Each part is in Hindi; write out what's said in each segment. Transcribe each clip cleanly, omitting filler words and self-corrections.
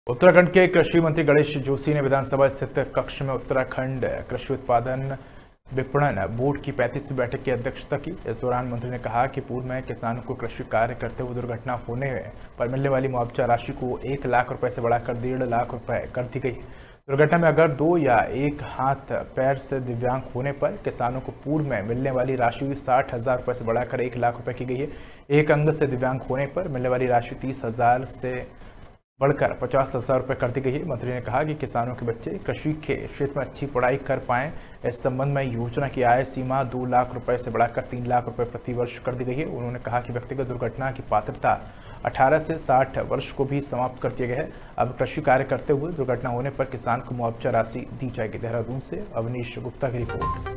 उत्तराखंड के कृषि मंत्री गणेश जोशी ने विधानसभा स्थित कक्ष में उत्तराखंड कृषि उत्पादन विपणन बोर्ड की 35वीं बैठक की अध्यक्षता की। इस दौरान मंत्री ने कहा कि पूर्व में किसानों को कृषि कार्य करते हुए दुर्घटना होने पर मिलने वाली मुआवजा राशि को 1 लाख रुपए से बढ़ाकर 1.5 लाख रुपए कर दी गई। दुर्घटना में अगर 2 या 1 हाथ पैर से दिव्यांग होने पर किसानों को पूर्व में मिलने वाली राशि 60,000 रुपये से बढ़ाकर 1 लाख रुपए की गई है। एक अंग से दिव्यांग होने पर मिलने वाली राशि 30,000 से बढ़कर 50,000 रुपये कर दी गई है। मंत्री ने कहा कि किसानों के बच्चे कृषि के क्षेत्र में अच्छी पढ़ाई कर पाएं। इस संबंध में योजना की आय सीमा 2 लाख रुपए से बढ़ाकर 3 लाख रुपए प्रति वर्ष कर दी गई है। उन्होंने कहा कि व्यक्तिगत दुर्घटना की पात्रता 18 से 60 वर्ष को भी समाप्त कर दिया गया है। अब कृषि कार्य करते हुए दुर्घटना होने पर किसान को मुआवजा राशि दी जाएगी। देहरादून से अवनीश गुप्ता की रिपोर्ट।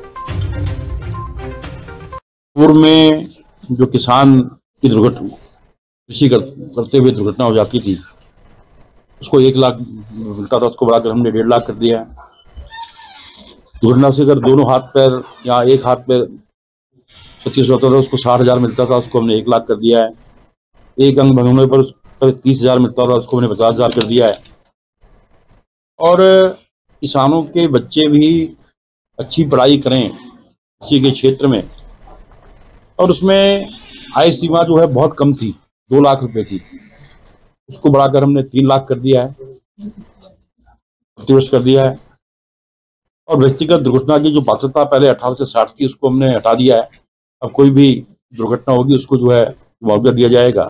पूर्व में जो किसान की दुर्घटना कृषि करते हुए दुर्घटना हो जाती थी, उसको 1 लाख मिलता था, उसको बढ़ाकर हमने 1.5 लाख कर दिया है। दुर्घटना से अगर दोनों हाथ पैर या एक हाथ पैर 25 होता था, उसको 60,000 मिलता था, उसको हमने 1 लाख कर दिया है। एक अंग भंग होने पर 30,000 मिलता था, उसको हमने 50,000 कर दिया है। और किसानों के बच्चे भी अच्छी पढ़ाई करें कृषि के क्षेत्र में, और उसमें आय सीमा जो है बहुत कम थी, 2 लाख रुपए थी, उसको बढ़ाकर हमने 3 लाख कर दिया है, प्रतिवर्ष कर दिया है। और व्यक्तिगत दुर्घटना की जो पात्रता पहले 18 से 60 थी, उसको हमने हटा दिया है। अब कोई भी दुर्घटना होगी उसको जो है मुआवजा दिया जाएगा।